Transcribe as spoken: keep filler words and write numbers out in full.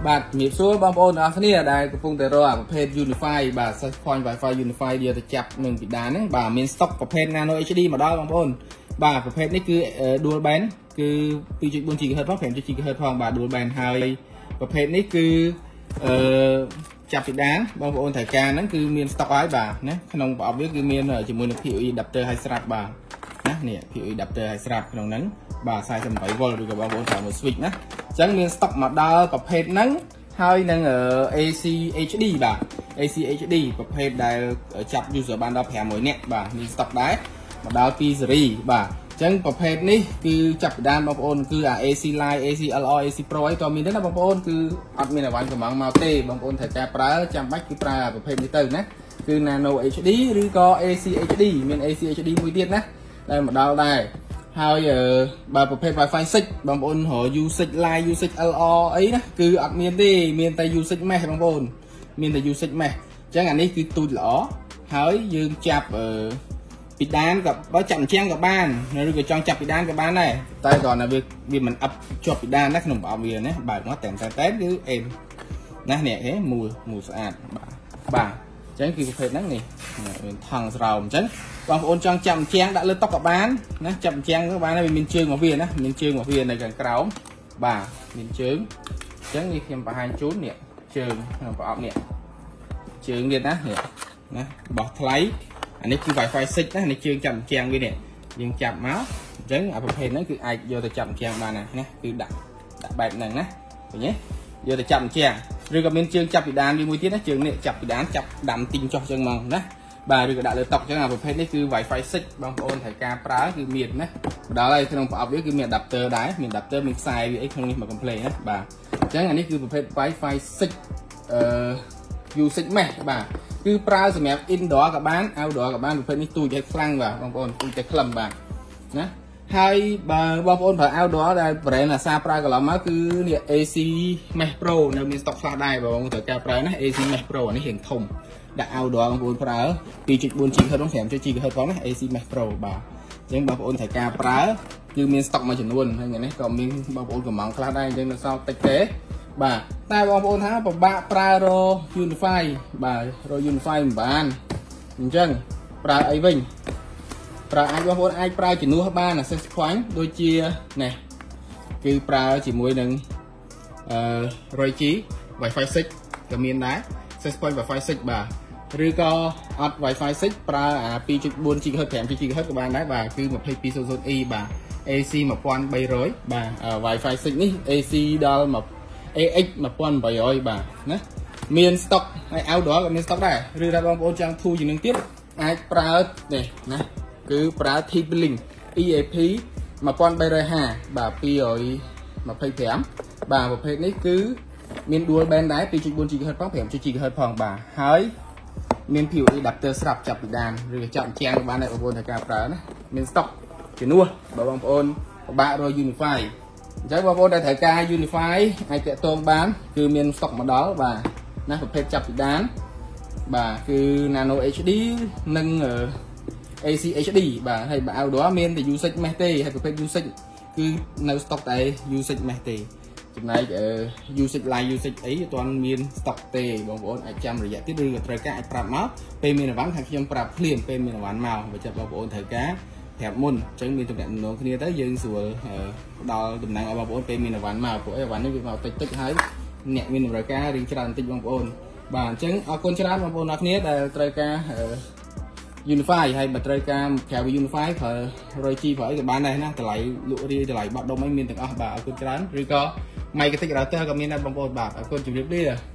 បាទ มีส่วนบางคนอาเนี่ยได้กระปุกแต่รอประเภท Unify บาท Set Point Wi-Fi Unify เดียวจะจับหนึ่งปิดด้านนึงบาทมีสต็อกประเภท Nano เอช ดี มาได้บางคนบาทประเภทนี้คือ Dual Band คือปีจุดบนจีเฮิร์ตเพราะแผ่นจุดจีเฮิร์ตทองบาท Dual Band ไฮประเภทนี้คือจับปิดด้านบางคนถ่ายการนั้นคือมีสต็อกไว้บาทนะขนมปอบนี้คือมีหน่อยจมูก พี โอ อี ดับเตอร์ไฮสตรับบาทนะเนี่ย พี โอ อี ดับเตอร์ไฮสตรับขนมนั้นบาทใส่สมัยโวลต์ดูกับบางคนถ่ายหมดสวิตช์นะจังมีสต็อกมาได้ประเภทนั้นហើយនឹង เอ ซี เอช ดี បាទ เอ ซี เอช ดี ប្រភេទដែលចាប់ user បានដល់ fiveនាក់បាទមាន stock ដែរមកដល់ពី series បាទអញ្ចឹងប្រភេទនេះគឺចាប់ពីដើមបងប្អូនគឺអា เอ ซี Lite เอ ซี แอล อาร์ เอ ซี Pro អីក៏មានដែរណាបងប្អូនគឺអត់មានអ្វីកំងមកទេបងប្អូនត្រូវការប្រើចាំបាច់គឺប្រើប្រភេទនេះទៅណាគឺ Nano เอช ดี ឬក៏ เอ ซี เอช ดี មាន เอ ซี เอช ดี មួយទៀតណាដែលមកដល់ដែរហើយបើប្រភេទ Wi-Fi six បងប្អូនរក U six Lite U six แอล อาร์ អីណាគឺអត់មានទេមានតែ U six Mesh បងប្អូនមានតែ U six Mesh អញ្ចឹងអានេះគឺទូចល្អហើយយើងចាប់ពីដានក៏បើចាប់អញ្ចឹងក៏បានឬក៏ចង់ចាប់ពីដានក៏បានដែរតែគ្រាន់តែវាវាមិនអឹបជាប់ពីដានណាក្នុងប្រអប់វាណាបើកមកតែតែតែគឺអេមណានេះហេមូលមូលស្អាតបាទបាទអញ្ចឹងគឺប្រភេទហ្នឹងនេះមានថង់ស្រោមអញ្ចឹងបងប្អូនចង់ចាប់អញ្ចឹងដាក់លើតុក៏បានណាចាប់អញ្ចឹងក៏បានដែរវាមានជើងរបស់វាណាមានជើងរបស់វានៅខាងក្រោមបាទមានជើងអញ្ចឹងនេះខ្ញុំបង្ហាញជូននេះជើងក្នុងប្រអប់នេះជើងទៀតណានេះណារបស់ថ្លៃអានេះគឺ Wi-Fi six ណានេះជើងចាប់អញ្ចឹងវានេះយើងចាប់មកអញ្ចឹងអាប្រភេទហ្នឹងគឺអាចយកទៅចាប់អញ្ចឹងបានណាណាគឺដាក់ដាក់បែបហ្នឹងណាឃើញទេយកទៅចាប់អញ្ចឹងឬក៏មានជើងចាប់ពីដានវាមួយទៀតណាជើងនេះចាប់ពីដានចាប់ដាំទីងចុះអញ្ចឹងហ្មងណាបាទឬក៏ដាក់លើតុអញ្ចឹងអាប្រភេទនេះគឺ Wi-Fi six បងប្អូនត្រូវការប្រើគឺមានណាដល់ហើយក្នុងប្រអប់វាគឺមាន adapter ដែរមាន adapter មានខ្សែវាអីក្នុងនេះមក complete ណាបាទអញ្ចឹងអានេះគឺប្រភេទ Wi-Fi six អឺ U six Mesh បាទគឺប្រើសម្រាប់ indoor ក៏បាន outdoor ក៏បានប្រភេទនេះទូចឲ្យខ្លាំងបាទបងប្អូនទូចតែខ្លឹមបាទណាហើយបើបងប្អូនប្រើ outdoor ដែល brand អាសាប្រើកន្លងមកគឺនេះ เอ ซี Mesh Pro នៅមាន stock ខ្លះដែរបងប្អូនត្រូវការប្រើណា เอ ซี Mesh Pro អានេះរៀងធំដាក់ outdoor បងប្អូនប្រើ two point four ជីហ្គាហឺត five point four ជីហ្គាហឺត ផងណា เอ ซี Mesh Pro បាទអញ្ចឹងបងប្អូនត្រូវការប្រើគឺមាន stock មួយចំនួនហើយនេះក៏មានបងប្អូនកំងខ្លះដែរអញ្ចឹងនៅសល់តិចទេបាទតែបងប្អូនថាពិបាកប្រើរ Unify បាទរ Unify មិនបានអញ្ចឹងប្រើអីវិញប្រើអាចបងប្អូនអាចប្រើជំនួសបាន Access Point ដូចជានេះគឺប្រើជាមួយនឹងអឺ one hundred G Wi-Fi six ក៏មានដែរ Access Point Wi-Fi six បាទឬក៏អត់ Wi-Fi six ប្រើអា two point four ជីហ្គាហឺត fiveជីហ្គាហឺតក៏បានដែរបាទគឺ twenty-two hundred E បាទ เอ ซี one thousand three hundred បាទ Wi-Fi six នេះ เอ ซี ដល់เอ เอ็กซ์ one thousand eight hundred បាទណាមាន stock ហើយ outdoor ក៏មាន stock ដែរឬថាបងប្អូនចង់ធូរជាងនឹងទៀតអាចប្រើនេះណាគឺប្រើ TP-Link อี เอ พี one thousand three hundred fifty បាទtwo hundred twenty-fiveបាទប្រភេទនេះគឺមាន dual band ដែរ two point four ជីហ្គាហឺត ផង fiveជីហ្គាហឺត ផងបាទហើយមាន พี โอ อี adapter ស្រាប់ចាប់ពីដានឬក៏ចាប់អញ្ចឹងបានដែរបងប្អូនត្រូវការប្រើណាមាន stock ជំនួសបើបងប្អូនពិបាករក Unify អញ្ចឹងបងប្អូនដែលត្រូវការ Unify អាចតាក់ទងបានគឺមាន stock មកដល់បាទណាប្រភេទចាប់ពីដានបាទគឺ Nano เอช ดี និង เอ ซี เอช ดี បាទហើយបើ outdoor មានតែ U six Mesh ទេហើយប្រភេទ U six គឺនៅ stock តែ U six Mesh ទេចំណែក U six Lite U six អីអត់ទាន់មាន stock ទេបងប្អូនអាចចាំរយៈទៀតឬក៏ត្រូវការអាចប្រាប់មកពេលមានអីវ៉ាន់ខាងខ្ញុំប្រាប់ភ្លាមពេលមានអីវ៉ាន់មកបើចិត្តបងប្អូនត្រូវការប្រាប់មុនអញ្ចឹងមានតំណែងតំណងគ្នាទៅយើងស្រួលផ្ដល់តំណែងឲ្យបងប្អូនពេលមានអីវ៉ាន់មកព្រោះអីវ៉ាន់នេះវាមកតិចតិចហើយអ្នកមានតម្រូវការរៀងច្រើនបន្តិចបងប្អូនបាទអញ្ចឹងអរគុណច្រើនបងប្អូនអរគ្នាដែលត្រូវការ Unify ហើយបើត្រូវការក្រៅ Unify ប្រើ one hundred G ប្រើអីក៏បានដែរណាតម្លៃលក់រាយតម្លៃបាត់ដុំអីមានទាំងអស់បាទអរគុណច្រើនឬក៏ Microtik router ក៏មានដែរបងប្អូនបាទអរគុណជម្រាបលា